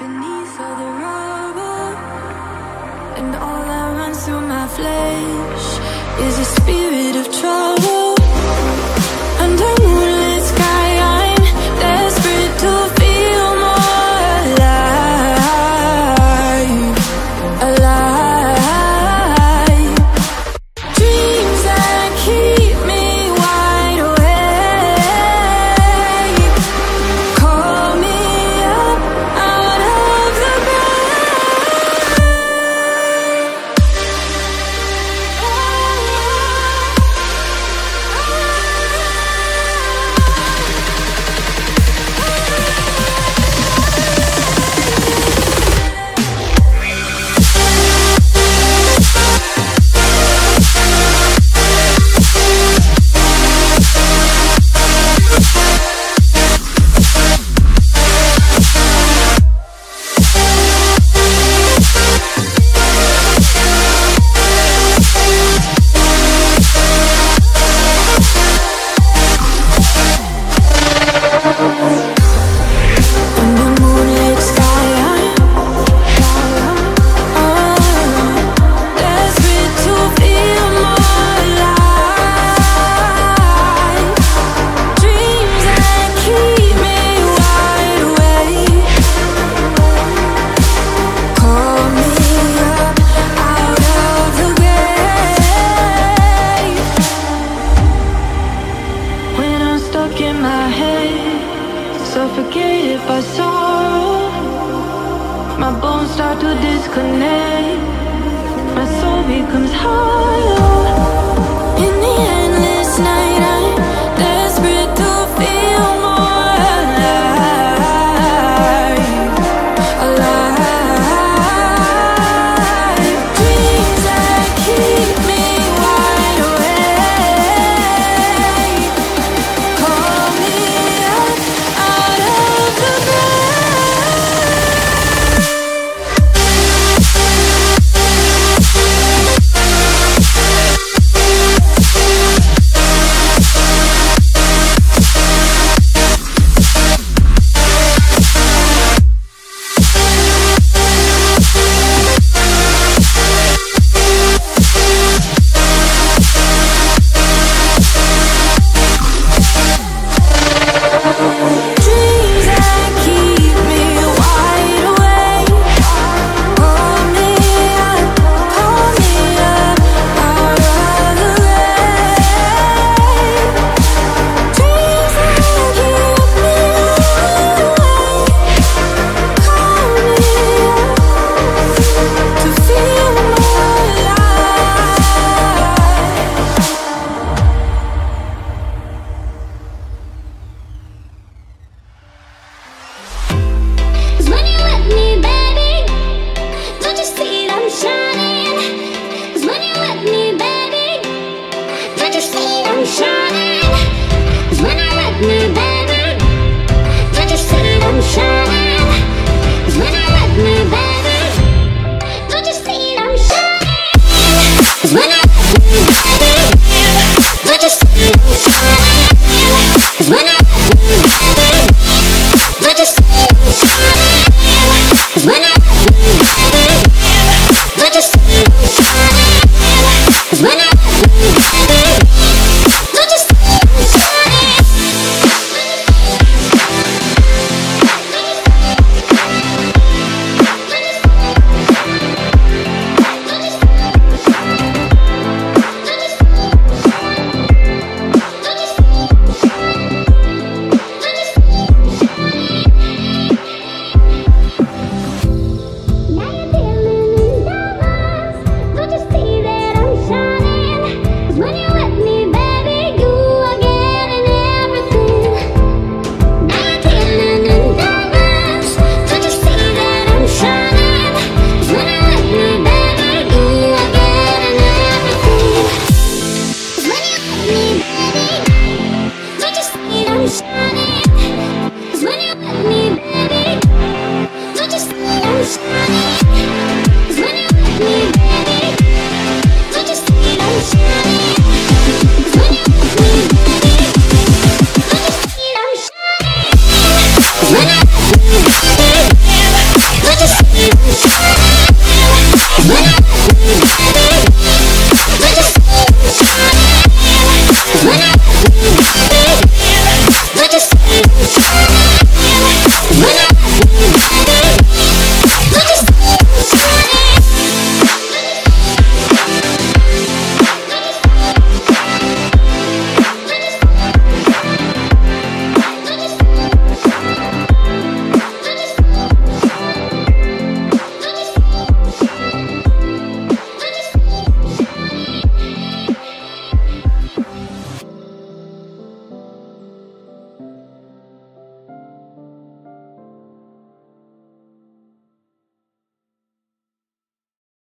Beneath all the rubble, and all that runs through my flesh is a spirit of trouble. Under moonlit sky, I'm desperate to feel more alive, alive. Dreams that keep me wide awake, call me up out of the suffocated by sorrow. My bones start to disconnect. My soul becomes hollow. In the endless night, I'm desperate to feel more alive, alive. Dreams that keep me wide awake, call me up out of the Shine.